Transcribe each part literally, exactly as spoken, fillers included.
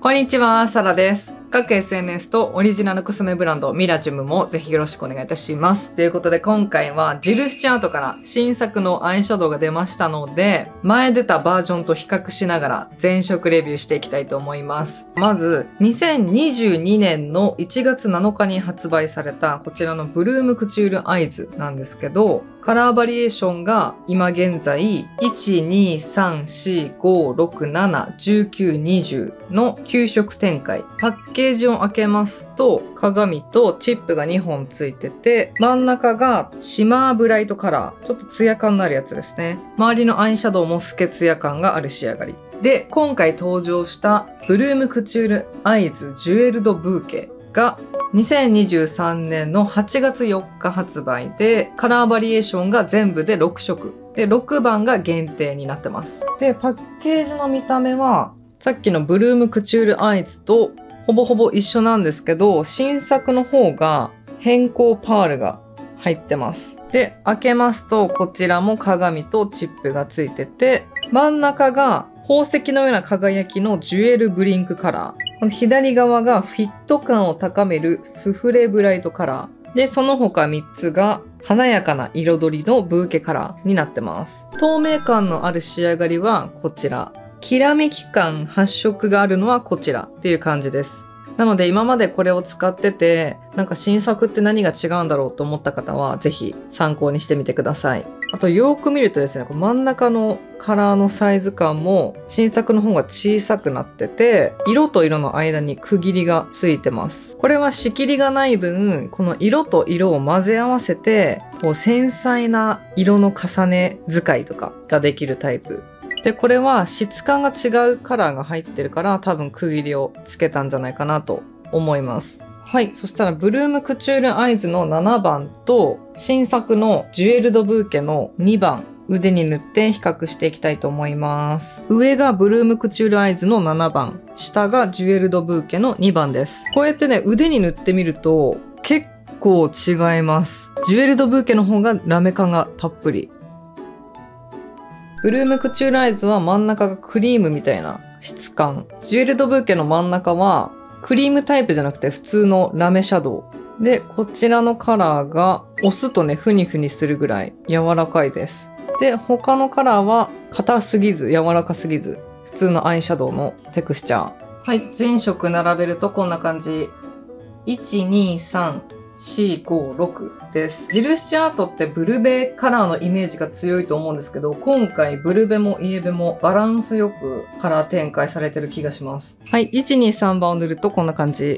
こんにちは、サラです。各 エスエヌエス とオリジナルコスメブランドミラジュムもぜひよろしくお願いいたします。ということで今回はジルスチャートから新作のアイシャドウが出ましたので、前出たバージョンと比較しながら全色レビューしていきたいと思います。まず、にせんにじゅうにねんのいちがつなのかに発売されたこちらのブルームクチュールアイズなんですけど、カラーバリエーションが今現在いち、に、さん、よん、ご、ろく、なな、じゅうきゅう、にじゅうのきゅう色展開。パッケージを開けますと鏡とチップがにほんついてて、真ん中がシマーブライトカラー。ちょっとツヤ感のあるやつですね。周りのアイシャドウも透けツヤ感がある仕上がり。で、今回登場したブルームクチュールアイズジュエルドブーケがにせんにじゅうさんねんのはちがつよっか発売で、カラーバリエーションが全部でろくしょく。で、ろくばんが限定になってます。で、パッケージの見た目は、さっきのブルームクチュールアイズとほぼほぼ一緒なんですけど、新作の方が変更パールが入ってます。で、開けますと、こちらも鏡とチップがついてて、真ん中が宝石のような輝きのジュエルブリンクカラー。この左側がフィット感を高めるスフレブライトカラー。で、その他みっつが華やかな彩りのブーケカラーになってます。透明感のある仕上がりはこちら。きらめき感発色があるのはこちらっていう感じです。なので今までこれを使ってて、なんか新作って何が違うんだろうと思った方はぜひ参考にしてみてください。あとよーく見るとですね、真ん中のカラーのサイズ感も新作の方が小さくなってて、色と色の間に区切りがついてます。これは仕切りがない分、この色と色を混ぜ合わせて、こう繊細な色の重ね使いとかができるタイプ。で、これは質感が違うカラーが入ってるから多分区切りをつけたんじゃないかなと思います。はい。そしたら、ブルームクチュールアイズのななばんと新作のジュエルドブーケのにばん、腕に塗って比較していきたいと思います。上がブルームクチュールアイズのななばん、下がジュエルドブーケのにばんです。こうやってね、腕に塗ってみると結構違います。ジュエルドブーケの方がラメ感がたっぷり。ブルームクチュールアイズは真ん中がクリームみたいな質感。ジュエルドブーケの真ん中はクリームタイプじゃなくて普通のラメシャドウ。で、こちらのカラーが押すとね、ふにふにするぐらい柔らかいです。で、他のカラーは硬すぎず、柔らかすぎず、普通のアイシャドウのテクスチャー。はい、全色並べるとこんな感じ。いち、に、さん、よん、ご、ろくです。ジルスチャートってブルベカラーのイメージが強いと思うんですけど、今回ブルベもイエベもバランスよくカラー展開されてる気がします。はい、いち、に、さんばんを塗るとこんな感じ。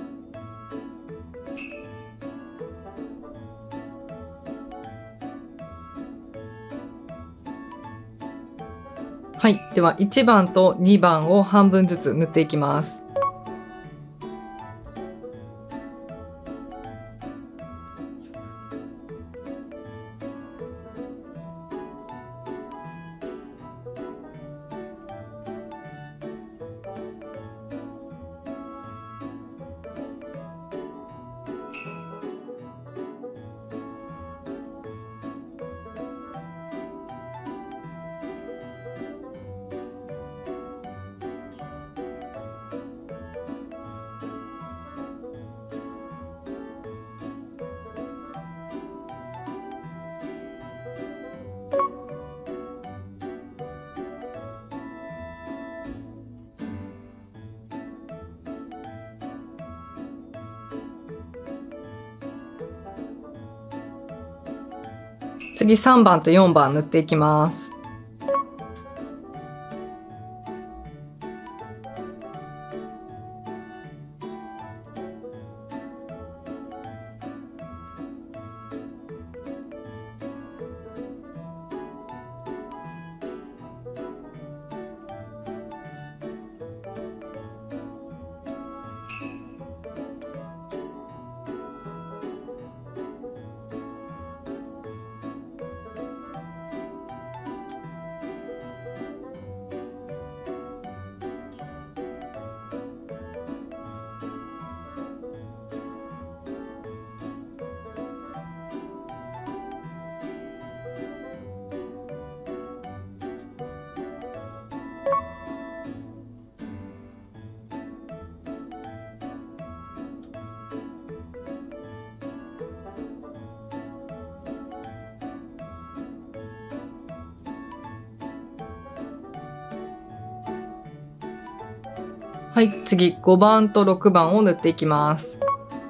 はい、ではいちばんとにばんを半分ずつ塗っていきます。次さんばんとよんばん塗っていきます。 はい、次ごばんとろくばんを塗っていきます。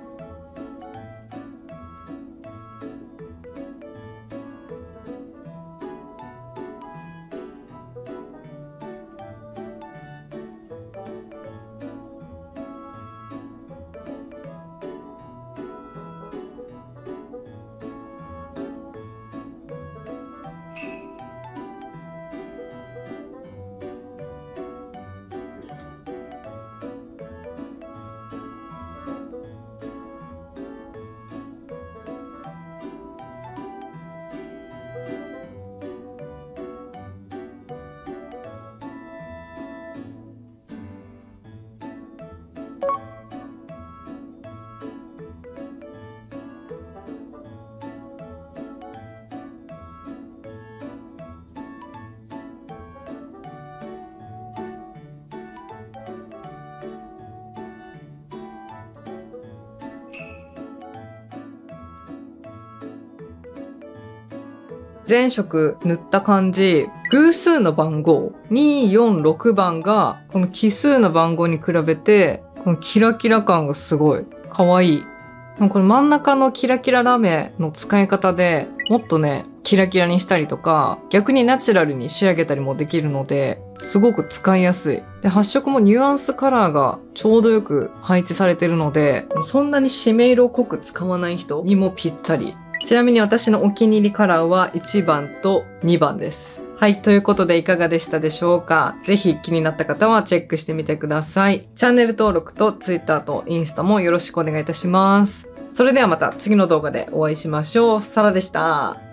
全色塗った感じ、偶数の番号に、よん、ろくばんがこの奇数の番号に比べてこのキラキラ感がすごい可愛い。でもこの真ん中のキラキララメの使い方でもっとねキラキラにしたりとか逆にナチュラルに仕上げたりもできるのですごく使いやすい。で発色もニュアンスカラーがちょうどよく配置されてるのでそんなに締め色を濃く使わない人にもぴったり。ちなみに私のお気に入りカラーはいちばんとにばんです。はい。ということでいかがでしたでしょうか？ぜひ気になった方はチェックしてみてください。チャンネル登録と Twitter とインスタもよろしくお願いいたします。それではまた次の動画でお会いしましょう。サラでした。